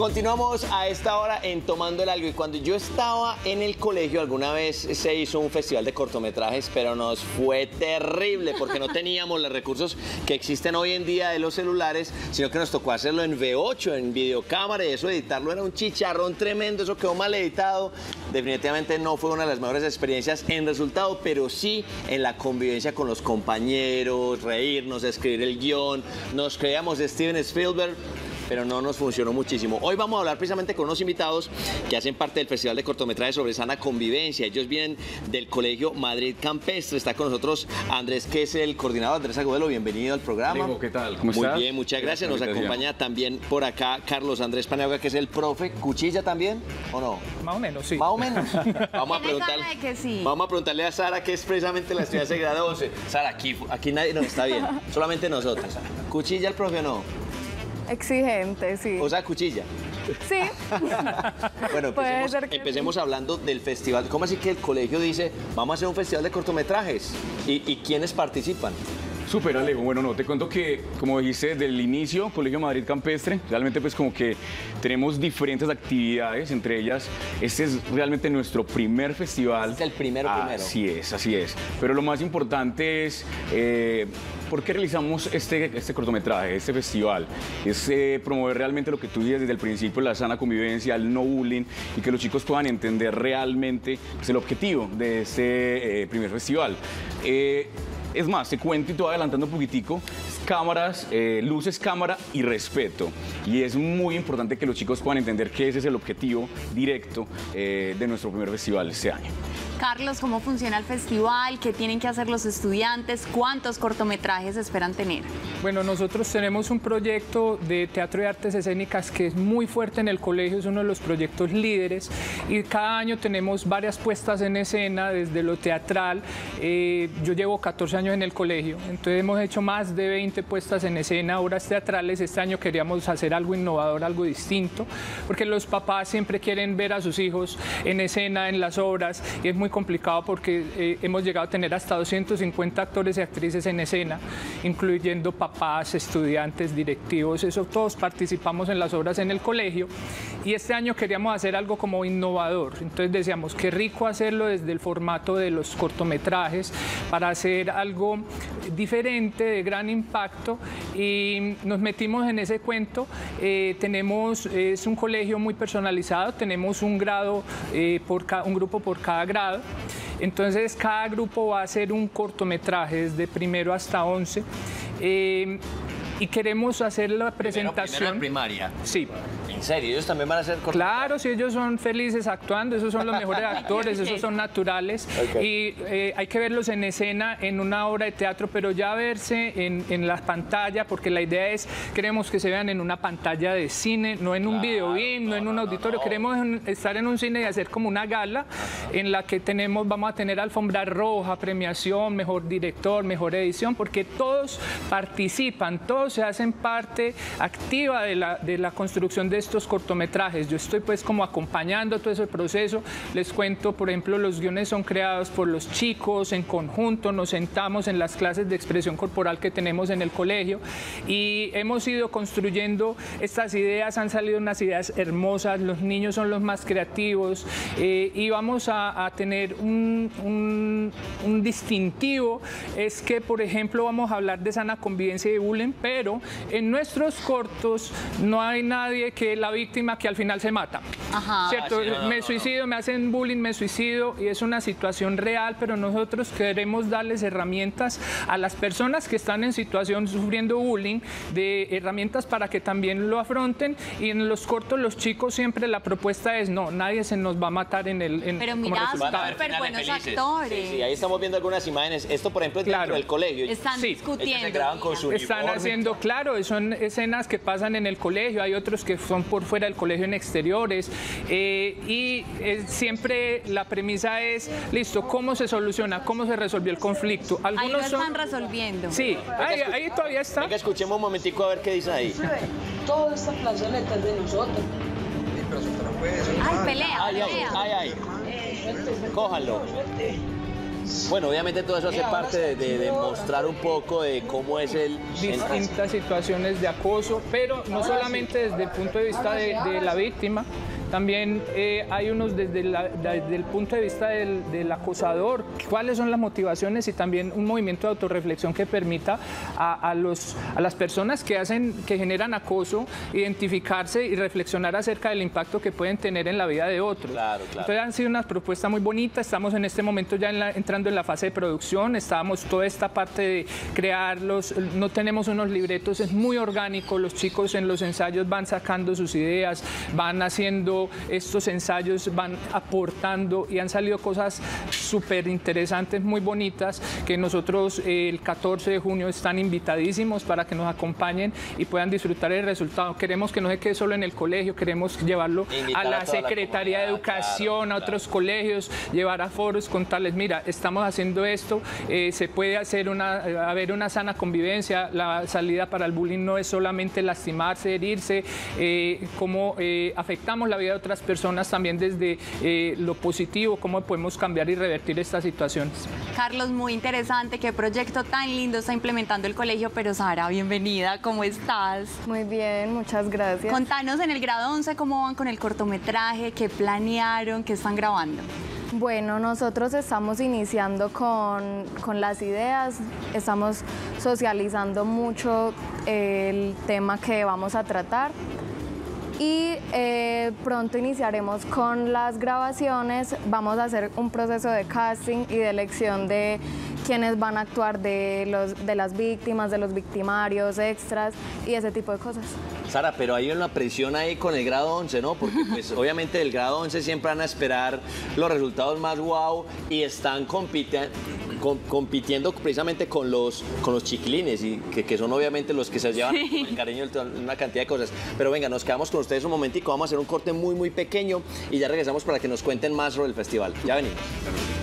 Continuamos a esta hora en Tomando el Algo. Y cuando yo estaba en el colegio, alguna vez se hizo un festival de cortometrajes, pero nos fue terrible porque no teníamos los recursos que existen hoy en día de los celulares, sino que nos tocó hacerlo en V8, en videocámara, y eso editarlo era un chicharrón tremendo, eso quedó mal editado. Definitivamente no fue una de las mejores experiencias en resultado, pero sí en la convivencia con los compañeros, reírnos, escribir el guión. Nos creíamos Steven Spielberg, pero no nos funcionó muchísimo. Hoy vamos a hablar precisamente con unos invitados que hacen parte del Festival de Cortometrajes sobre Sana Convivencia. Ellos vienen del Colegio Madrid Campestre. Está con nosotros Andrés, que es el coordinador. Andrés Agudelo, bienvenido al programa. Amigo, ¿qué tal? ¿Cómo estás? Muy bien, muchas gracias. Nos acompaña también por acá Carlos Andrés Paniagua, que es el profe. ¿Cuchilla también o no? Más o menos, sí. Más o menos. Vamos a preguntarle a Sara, que es precisamente la estudiante de grado 11. Sara, aquí nadie nos está bien, solamente nosotros. ¿Cuchilla el profe o no? Exigente, sí. O sea, cuchilla. Sí. Bueno, empecemos hablando del festival. ¿Cómo así que el colegio dice, vamos a hacer un festival de cortometrajes? ¿Y quiénes participan? Súper, Alejo. Bueno, no, te cuento que, como dijiste, desde el inicio, Colegio Madrid Campestre, realmente pues como que tenemos diferentes actividades, entre ellas, este es realmente nuestro primer festival. Es el primero. Así es. Pero lo más importante es, ¿por qué realizamos este cortometraje, este festival? Es promover realmente lo que tú dices desde el principio, la sana convivencia, el no bullying, y que los chicos puedan entender realmente pues, el objetivo de este primer festival. Es más, te cuento y te voy adelantando un poquitico, cámaras, luces, cámara y respeto. Y es muy importante que los chicos puedan entender que ese es el objetivo directo de nuestro primer festival este año. Carlos, ¿cómo funciona el festival? ¿Qué tienen que hacer los estudiantes? ¿Cuántos cortometrajes esperan tener? Bueno, nosotros tenemos un proyecto de teatro y artes escénicas que es muy fuerte en el colegio, es uno de los proyectos líderes, y cada año tenemos varias puestas en escena, desde lo teatral. Yo llevo 14 años en el colegio, entonces hemos hecho más de 20 puestas en escena, obras teatrales. Este año queríamos hacer algo innovador, algo distinto, porque los papás siempre quieren ver a sus hijos en escena, en las obras, y es muy complicado porque hemos llegado a tener hasta 250 actores y actrices en escena, incluyendo papás, estudiantes, directivos, eso todos participamos en las obras en el colegio, y este año queríamos hacer algo como innovador. Entonces decíamos, qué rico hacerlo desde el formato de los cortometrajes para hacer algo diferente, de gran impacto, y nos metimos en ese cuento. Es un colegio muy personalizado, tenemos un grado, un grupo por cada grado. Entonces cada grupo va a hacer un cortometraje desde primero hasta 11, y queremos hacer la presentación. Primero primaria. Sí. ¿En serio? ¿Ellos también van a hacer cortometrajes? Claro, si ellos son felices actuando, esos son los mejores actores, esos son naturales. Okay. Y hay que verlos en escena, en una obra de teatro, pero ya verse en la pantalla, porque la idea es, queremos que se vean en una pantalla de cine, no en un video beam, no en un auditorio. Queremos estar en un cine y hacer como una gala en la que vamos a tener alfombra roja, premiación, mejor director, mejor edición, porque todos participan, todos se hacen parte activa de la construcción de estos cortometrajes. Yo estoy pues como acompañando todo ese proceso. Les cuento, por ejemplo, los guiones son creados por los chicos en conjunto, nos sentamos en las clases de expresión corporal que tenemos en el colegio y hemos ido construyendo estas ideas. Han salido unas ideas hermosas, los niños son los más creativos, y vamos a tener un distintivo. Es que, por ejemplo, vamos a hablar de sana convivencia y bullying, pero en nuestros cortos no hay nadie que la víctima que al final se mata. Ajá. ¿Cierto? Me suicido, me hacen bullying, me suicido, y es una situación real, pero nosotros queremos darles herramientas a las personas que están en situación sufriendo bullying, de herramientas para que también lo afronten. Y en los cortos, los chicos siempre la propuesta es, no, nadie se nos va a matar pero mira, son súper buenos actores. Sí, ahí estamos viendo algunas imágenes. Esto, por ejemplo, es dentro del colegio. Están discutiendo. Ellos se graban con su uniforme. Están haciendo, claro, son escenas que pasan en el colegio, hay otros que son por fuera del colegio en exteriores, siempre la premisa es, listo, ¿cómo se soluciona? ¿Cómo se resolvió el conflicto? Algunos ahí lo están resolviendo. Sí, ahí todavía está. Venga, escuchemos un momentico a ver qué dice ahí. Toda esta plazoleta es de nosotros. Ay, pelea. Ay. Cójanlo. Bueno, obviamente todo eso hace parte de mostrar un poco de cómo es distintas situaciones de acoso, pero no solamente desde el punto de vista de la víctima, también hay unos desde el punto de vista del acosador, cuáles son las motivaciones y también un movimiento de autorreflexión que permita a las personas que generan acoso identificarse y reflexionar acerca del impacto que pueden tener en la vida de otros. Claro. Entonces han sido unas propuestas muy bonitas, estamos en este momento ya entrando en la fase de producción, estábamos toda esta parte de crearlos, no tenemos unos libretos, es muy orgánico, los chicos en los ensayos van sacando sus ideas, van haciendo estos ensayos, van aportando y han salido cosas súper interesantes, muy bonitas, que nosotros el 14 de junio están invitadísimos para que nos acompañen y puedan disfrutar el resultado. Queremos que no se quede solo en el colegio, queremos llevarlo a la Secretaría de Educación, a otros colegios, llevar a foros, contarles, mira, estamos haciendo esto, se puede haber una sana convivencia, la salida para el bullying no es solamente lastimarse, herirse, cómo afectamos la vida de otras personas también desde lo positivo, cómo podemos cambiar y revertir estas situaciones. Carlos, muy interesante, qué proyecto tan lindo está implementando el colegio, pero Sara, bienvenida, ¿cómo estás? Muy bien, muchas gracias. Contanos en el grado 11 cómo van con el cortometraje, qué planearon, qué están grabando. Bueno, nosotros estamos iniciando con las ideas, estamos socializando mucho el tema que vamos a tratar. Y pronto iniciaremos con las grabaciones, vamos a hacer un proceso de casting y de elección de quienes van a actuar de las víctimas, de los victimarios, extras y ese tipo de cosas. Sara, pero hay una presión ahí con el grado 11, ¿no? Porque pues obviamente del grado 11 siempre van a esperar los resultados más guau y están compitiendo precisamente con los chiquilines, y que son obviamente los que se llevan el cariño de una cantidad de cosas. Pero venga, nos quedamos con ustedes un momentico, vamos a hacer un corte muy pequeño y ya regresamos para que nos cuenten más sobre el festival. Ya venimos.